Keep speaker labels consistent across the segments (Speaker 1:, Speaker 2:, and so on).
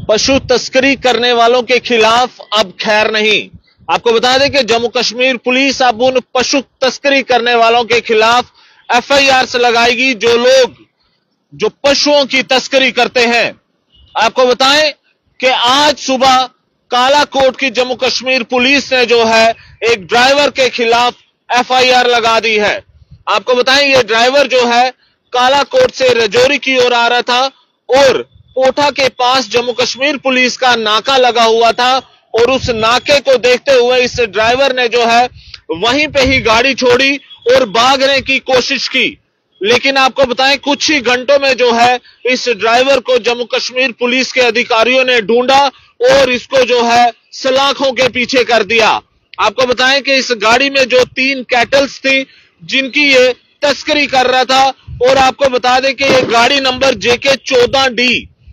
Speaker 1: पशु तस्करी करने वालों के खिलाफ अब खैर नहीं। आपको बता दें कि जम्मू कश्मीर पुलिस अब उन पशु तस्करी करने वालों के खिलाफ एफआईआर लगाएगी जो पशुओं की तस्करी करते हैं। आपको बताएं कि आज सुबह कालाकोट की जम्मू कश्मीर पुलिस ने जो है एक ड्राइवर के खिलाफ एफआईआर लगा दी है। आपको बताएं ये ड्राइवर जो है कालाकोट से रजौरी की ओर आ रहा था और पोठा के पास जम्मू कश्मीर पुलिस का नाका लगा हुआ था और उस नाके को देखते हुए इस ड्राइवर ने जो है वहीं पे ही गाड़ी छोड़ी और भागने की कोशिश की। लेकिन आपको बताएं कुछ ही घंटों में जो है इस ड्राइवर को जम्मू कश्मीर पुलिस के अधिकारियों ने ढूंढा और इसको जो है सलाखों के पीछे कर दिया। आपको बताएं कि इस गाड़ी में जो 3 कैटल्स थी जिनकी ये तस्करी कर रहा था, और आपको बता दें कि ये गाड़ी नंबर JK 14D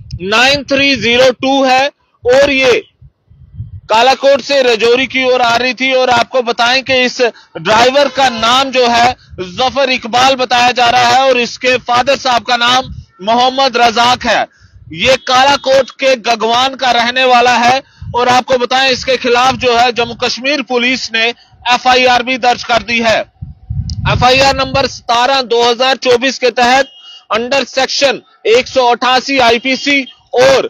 Speaker 1: 9302 है और ये कालाकोट से रजौरी की ओर आ रही थी। और आपको बताएं कि इस ड्राइवर का नाम जो है जफर इकबाल बताया जा रहा है और इसके फादर साहब का नाम मोहम्मद रजाक है। ये कालाकोट के गगवान का रहने वाला है और आपको बताएं इसके खिलाफ जो है जम्मू कश्मीर पुलिस ने एफआईआर भी दर्ज कर दी है। एफआईआर नंबर 17/2024 के तहत अंडर सेक्शन 188 आईपीसी और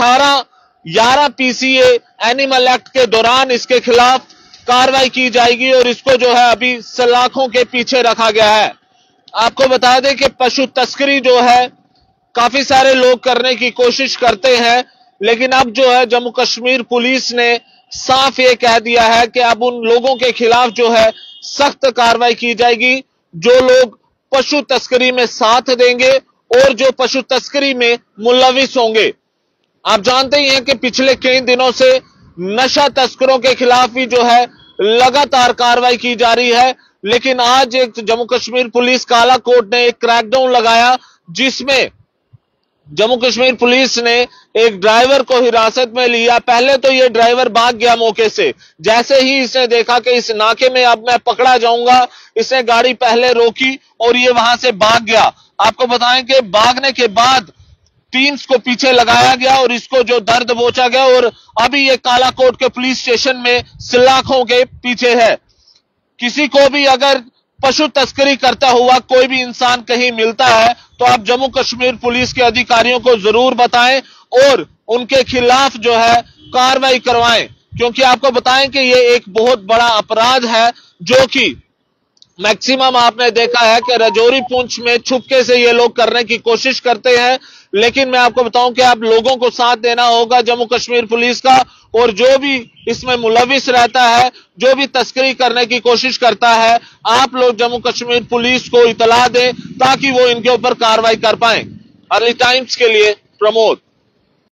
Speaker 1: 1811 PCA एनिमल एक्ट के दौरान इसके खिलाफ कार्रवाई की जाएगी और इसको जो है अभी सलाखों के पीछे रखा गया है। आपको बता दें कि पशु तस्करी जो है काफी सारे लोग करने की कोशिश करते हैं, लेकिन अब जो है जम्मू कश्मीर पुलिस ने साफ ये कह दिया है कि अब उन लोगों के खिलाफ जो है सख्त कार्रवाई की जाएगी जो लोग पशु तस्करी में साथ देंगे और जो पशु तस्करी में मुलविस होंगे। आप जानते ही हैं कि पिछले कई दिनों से नशा तस्करों के खिलाफ भी जो है लगातार कार्रवाई की जा रही है, लेकिन आज एक जम्मू कश्मीर पुलिस कालाकोट ने एक क्रैकडाउन लगाया जिसमें जम्मू कश्मीर पुलिस ने एक ड्राइवर को हिरासत में लिया। पहले तो ये ड्राइवर भाग गया मौके से, जैसे ही इसने देखा कि इस नाके में अब मैं पकड़ा जाऊंगा, इसने गाड़ी पहले रोकी और ये वहां से भाग गया। आपको बताएं कि भागने के बाद टीम्स को पीछे लगाया गया और इसको जो दर्द पहुंचा गया और अभी ये कालाकोट के पुलिस स्टेशन में सलाखों के पीछे है। किसी को भी अगर पशु तस्करी करता हुआ कोई भी इंसान कहीं मिलता है तो आप जम्मू कश्मीर पुलिस के अधिकारियों को जरूर बताएं और उनके खिलाफ जो है कार्रवाई करवाएं, क्योंकि आपको बताएं कि ये एक बहुत बड़ा अपराध है जो कि मैक्सिमम आपने देखा है कि रजौरी पुंछ में छुपके से ये लोग करने की कोशिश करते हैं। लेकिन मैं आपको बताऊं कि आप लोगों को साथ देना होगा जम्मू कश्मीर पुलिस का, और जो भी इसमें मुलविस रहता है, जो भी तस्करी करने की कोशिश करता है, आप लोग जम्मू कश्मीर पुलिस को इतला दें ताकि वो इनके ऊपर कार्रवाई कर पाए। अर्ली टाइम्स के लिए प्रमोद।